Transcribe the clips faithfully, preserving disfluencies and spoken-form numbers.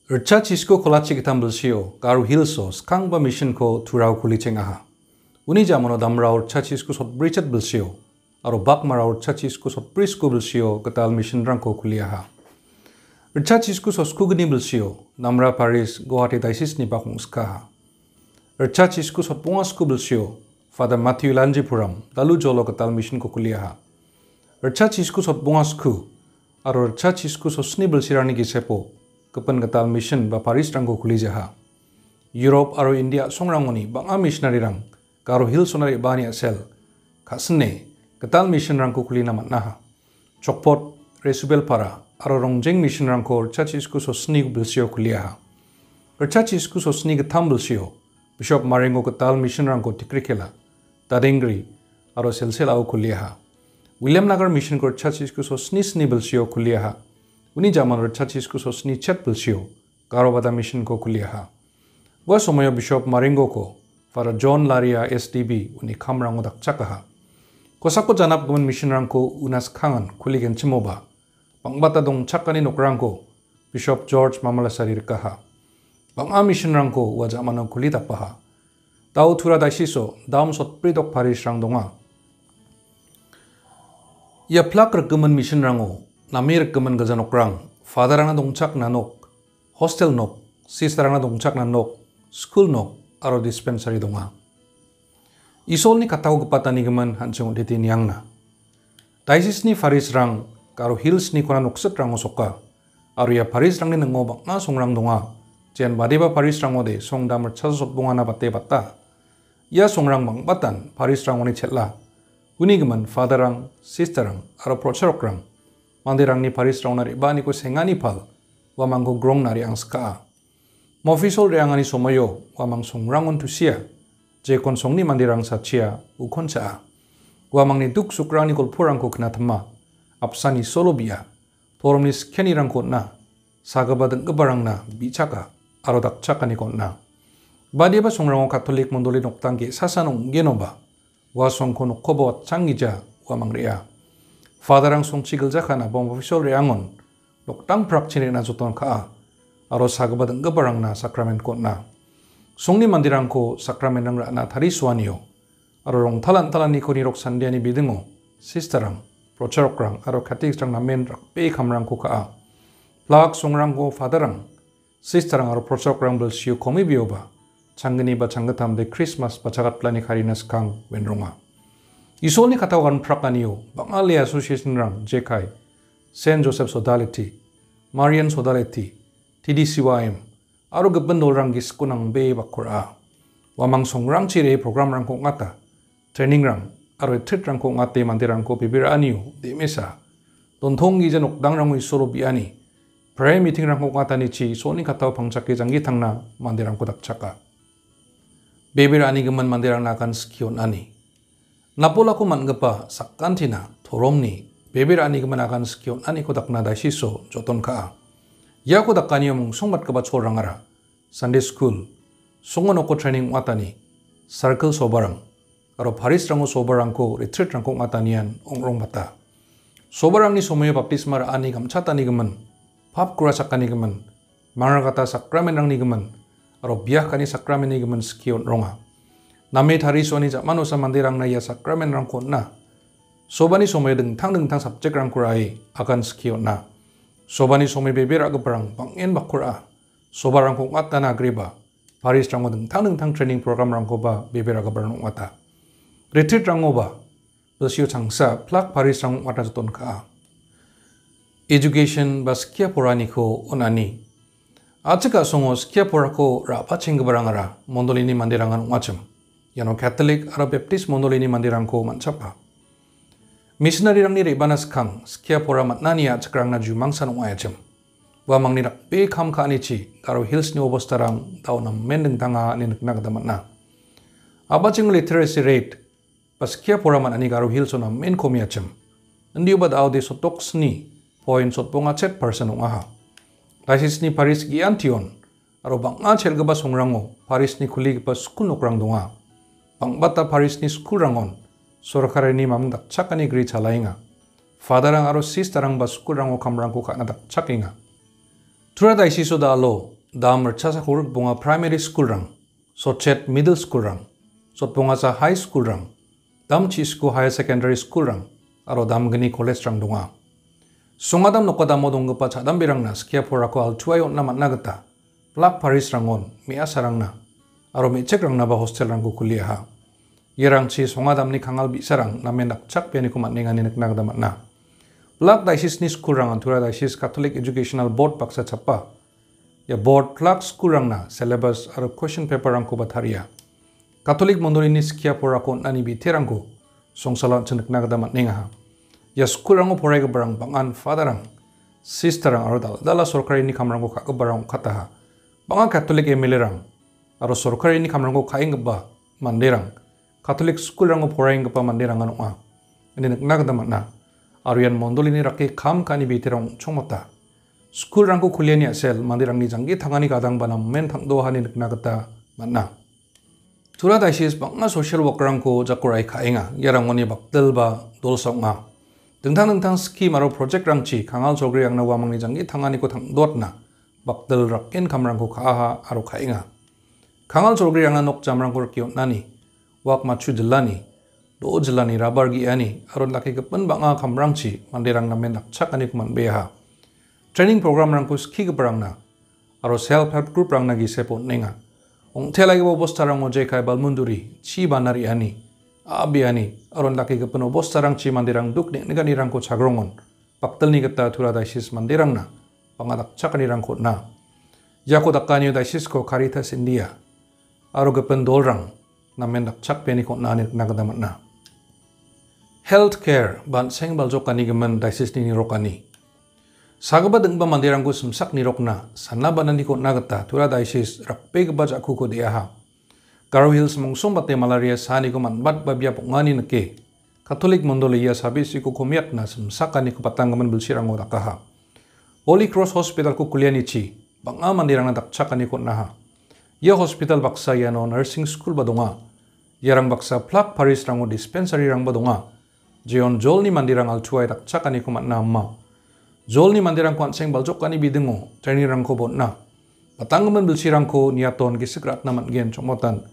Ercha chisko kolachi kitam bulsio, garu hilso, skang ba mission ko turau kuli cengaha. Uni jamono damra ercha chisko sot brichat bulsio, aro bak mara ercha chisko sot prisko bulsio ketal mission rangko kuliaha. Ercha chisko sot skugni bulsio, damra Paris Guwahati Diocese ni bakung skaha. Ercha chisko sot pungasku bulsio, Father Matthew Lanjipuram, dalu jolo ketal mission ko kuliaha. Ercha chisko sot pungasku, aro ercha chisko sot sni bulsirani gisepo, kepen ketal mission ba Paris rangko kuli jaha. Europe aro India songrangoni banga missionary rang karo hil sonari bani asel kasne ketal mission rangko kuli namat naha. Chokpot Resubel para aro rongjeng mission rangko ercha chisko sosni bilsio kuliaha. Ercha chisko sosni ketam bilsio Bishop Marengo ketal mission rangko tikrikela Tadengri aro selsel au kuliaha. William Nagar mission ko ercha chisko sosni sni bilsio kuliaha. Uni zaman ercha chisko sosni chat bilsio karo bada mission ko kuliaha. Wa somoyo Bishop Marengo ko Father John Laria S D B uni kamrango dakchakaha. Kosako janap gumen mission rangko unas kangan kuligen cimoba. Pangbata dong chakani nokrangko Bishop George Mamalasari rikaha. Banga mission rangko wa zamano kulitapaha. Tau tura daisiso daum sot pridok Paris rang donga. Ya plak rekemen mission rango namir kemen gajanok rang, father rana dongchak na nok, hostel nok, sister rana dongchak na nok, school nok, aro dispensary donga. Isol ni katau kepatani gemen hancung diti niang na. Diocese ni Paris rang, karo hills ni kona nokset rang osoka, aro ya Paris rang ni nengobak na song rang donga, jen badiba Paris rang ode song damer chasosot bunga na bate bata. Ya song rang bang batan Paris rang oni chetla, uni gemen father rang, sister rang, aro procherok rang, mandirang ni Paris rang nari bani ko sengani pal, wamang ko grong nari ang ska. Mofisol reangani somoyo, wamang song rangon tusia, je kon song ni mandirang sa chia, ukon sa. Wamang ni duk sukrang ni kolpurang ko kinatama, apsani solo biya, torom ni skeni rang ko na, sagabadang kebarang na, bichaka, arodak chaka ni ko na. Badi ba song rango Katolik mondoli noktangki sasanong genoba, wasong ko nokobo at changija, wamang rea. Father ang song chigil jaka na bong official reangon, noktang prak chini na zoton ka, aro sagabadang kebarang na sakramen ko na. Song ni mandirang ko sakramen ng na tariswaniyo, aro rong talan-talan ni ko nirok sandia ni bidengo, sisterang, procherok rang, aro katik rang na men rak pe kamrang ko ka. Plak song rang ko fatherang, sisterang aro procherok rang bel siyo komi biyo ba, changgani ba changgatam de Christmas ba chagat plani karinas kang wenronga. Isol ni katawagan prakaniyo, bangali association rang, J K I, Saint Joseph Sodality, Marian Sodality, T D C Y M, aro gabandol rang gis ko ng be bakura. Wamang song rang chire program rang ko ngata, training rang, aro etrit rang ko ngate mandirang ko pibira aniyo, di mesa. Tontong gijan okdang rang isolo biani, prayer meeting rang ko ngata ni chi, so ni kataw pang chake janggitang na mandirang ko dakchaka. Bibira ani gaman mandirang nakan skion ani. Napola ko man gapa sakantina, toromni, bibira ani gaman nakan skion ani ko dak na daisiso, joton ka. Ya ko dak kanyo mong songbat ka ba rangara, Sunday school, songon ko training watani, circle sobarang, aro Paris rango sobarang ko retreat rang ko ngatanian ongrong bata. Sobarang ni somoyo baptismar ani gamchata ni gaman, pap kurasak ni gaman, maragata sakramen rang ni gaman, aro biyak kani sakramen ni gaman skion ronga. Name tariso ni jamano sa mandirang na ya sakramen rang ko na. Sobani somoyo dengtang-dengtang subject rang kurai akan skion na. Sobani somoy bebera keperang bangin bakura. Sobarang kong ata na agriba. Paris rango dengtang-dengtang training program rang ko ba bebera keperang ata. Retreat rango ba. Bersio changsa plak Paris rango ata joton ka. Education ba skia porani ko onani. Atsika songo skia porako rapa ching keperang ara. Mondolini mandirangan ngacem. Yano Catholic aro Baptist mondolini mandirang ko mancapa. Missionary rang ni rebanas kang skia pora matnani at sakrang na jumangsan ng ayacem. Wamang nirak pe kam ka anichi karo hills ni obostarang tao na mendeng tanga ni nagdamat na. Abaching literacy rate pa skia pora matnani karo hills na men komiacem. Hindi ba daw de sotoks ni point sot ponga chet person ng aha. Diocese ni Paris giantion aro bang nga chel gaba songrango Paris ni kulig pa skul nokrang dunga. Pangbata Paris ni school rangon, sorokare ni mamang dakchaka ni gri chalainga. Father ang aro sister ang ba school rango kamrang ko ka na dakchakinga. Tura daisiso da alo, dam rcha sa khur bunga primary school rang sochet middle school rang sot bunga sa high school rang dam chi school higher secondary school rang aro dam gni college rang donga sungadam nokadam modongpa chadam birangna skia porako altuai onna matna gata plak paris rangon mia sarangna aro mechek rangna ba hostel rangku kuliah ha yerang chi songadam ni khangal bisarang namen nakchak piani ko matnengani nakna gada matna plak diocese ni school rang antura diocese catholic educational board paksa chappa ya board plak school rangna syllabus aro question paper rangko batharia catholic mondori ni skia porako nani biterangko songsalan chenakna gada matnenga ha ya school rango porai ga barang bangan father rang sister rang aro dal dala sorkari ni kamrango kha ga barang khata ha banga catholic emile rang aro sorkari ni kamrango khaing ba manderang catholic school rango porai ga pa manderang anwa ini nakna ga damatna aro yan mondoli ni rakke kham kani biterang chongmata school rango khuliani asel manderang ni jangi thangani gadang banam men thangdo hani nakna ga matna tura diocese banga social worker rangko jakurai khainga yarang oni bakdel ba dolsonga dengtang dengtang ski maro project rangchi kangal jogri yang na wamangni jangi thangani ko thangdotna bakdel rakken kamrangko khaha aro khainga kangal jogri yang nok jamrangko kiot nani wak machu jilani do jilani rabar gi ani aro laki gepen banga kamrangchi manderang namen nakchak ani kuman beha training program rangko ski gebrangna aro self help group rangna gi sepot nenga ong thelagi bo bostarang mo jai kai balmunduri chi banari ani abiani aron laki ke penuh bos sarang ci mandirang duk nek negani rangko chagrongon paktel ni kata thura diocese mandirang na pangadak chakani rangko na jako dakani diocese ko Caritas India aro ke pendolrang namen dak chak peni ko na ni nagadamat na healthcare ban seng baljokani gemen diocese ni rokani sagaba dengba mandirang ko semsak ni rokna sanna banani ko nagata thura diocese rakpe ba jakku ko diaha Garo Hills mungsong bate malaria sani ko manbat babya pungani nake Catholic mondole ya sabisi ko komiak na semsakani ko patanggaman bilsirang o dakaha Holy Cross Hospital ko kuliani chi banga mandirang na dakchakani ko naha ya hospital baksa ya no nursing school badonga yarang baksa plak paris rango dispensary rang badonga jeon jol ni mandirang altuai dakchakani ko matna amma jol ni mandirang ko anseng baljokani bidengo training rang ko bonna patanggaman bilsirang ko niaton gisikrat naman gen chomotan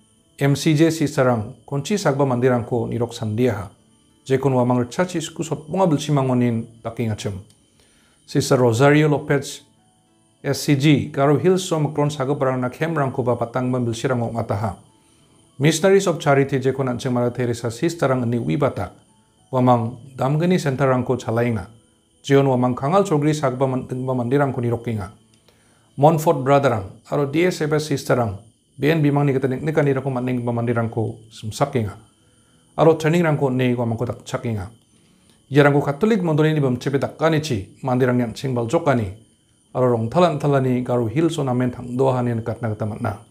M C J si sarang kunci sagba mandirang ko nirok sandiaha jekon wamang chachi sku sot bunga belsimangonin taking achem Sister Rosario Lopez S C G Garo Hills som kron saga parang na kemrang ko ba patang belsirang ong ataha Missionaries of Charity jekon ancheng mara Teresa sisterang ni wibata wamang damgani centerang ko chalainga jeon wamang kangal chogri sagba mandirang ko nirokinga Montfort brotherang aro D S F S sisterang B N B mang ni kata nek nekani rako maning pamandirang ko sumsakinga aro training rangko nei ko mangko tak chakinga yarangko Catholic mondoni ni bam chepe dakani chi mandirang yan singbal jokani aro rong thalan thalani Garo Hills on amen thangdo hanin katna kata matna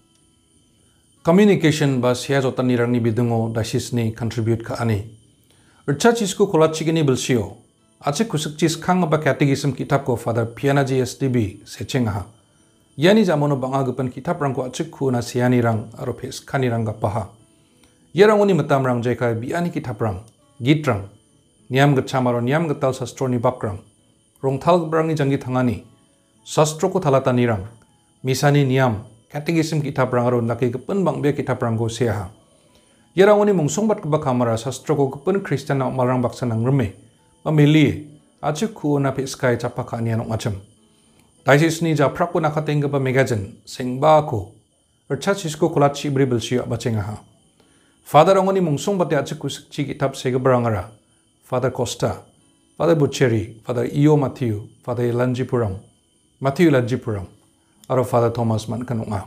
communication ba sia jotan ni rang ni bidungo diocese ni contribute ka ani urcha chisku kolachigini bilsio ache kusuk chis khang ba catechism kitab ko Father Piana G S D B sechenga Yani jamono banga gupan kitab rangko achik na siani rang aro pes khani rang gapaha yerang oni matam rang jeka biani kitab rang git rang niam gacham aro niam gatal sastro ni bakrang rong thal brang ni jangi thangani sastro ko thalatani rang misani niam catechism kitab rang aro laki gupan bang be kitab rang go seha yerang oni mungsong bat ba kamara sastro ko gupan Christian na malrang baksa nang reme pamili achik na pes kai chapa khani anong acham Diocese ni ja prakko nakatenga ba megazin sengba ko urcha chisko kolachi bribil shi abachenga ha Father angoni mungsong bate achik kusik chi kitab sega barangara Father Costa Father Bucheri Father Io Matthew Father Lanjipuram Matthew Lanjipuram aro Father Thomas man kanunga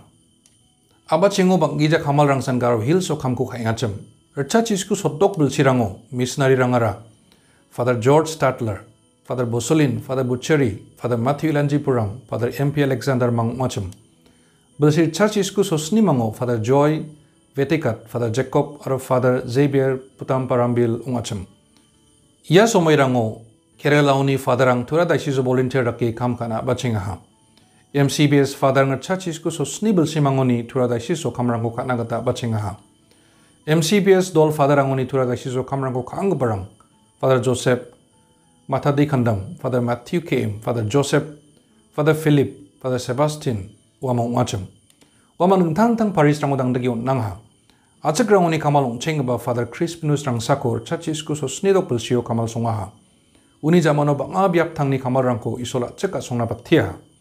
abachengo bangija kamal rangsan Garo Hills so kamko khaingacham urcha chisko sodok bilsirango missionary rangara Father George Statler Father Bosolin, Father Bucheri, Father Matthew Lanjipuram, Father M P Alexander Mangmacham. Bersir church isku sosni mango Father Joy Vetikat, Father Jacob aro Father Xavier Putam Parambil ungacham. Ia somai rango Kerala uni Father ang tura diocese volunteer raki kam kana bachingaha. M C B S Father ng church isku sosni belsi mangoni tura diocese kam rango kana gata bachingaha. M C B S dol Father angoni tura diocese kam rango kang barang. Father Joseph Mathadi Khandam, Father Matthew K M, Father Joseph, Father Philip, Father Sebastian, wamong macam. Waman tang tang Paris rango dang dagi on nangha. Acak rangoni kamal ong cheng ba Father Crispinus rang sakor chachisku so snidok pilsio kamal songaha. Uni zamano banga biap tangni kamal rangko isola ceka songna batia.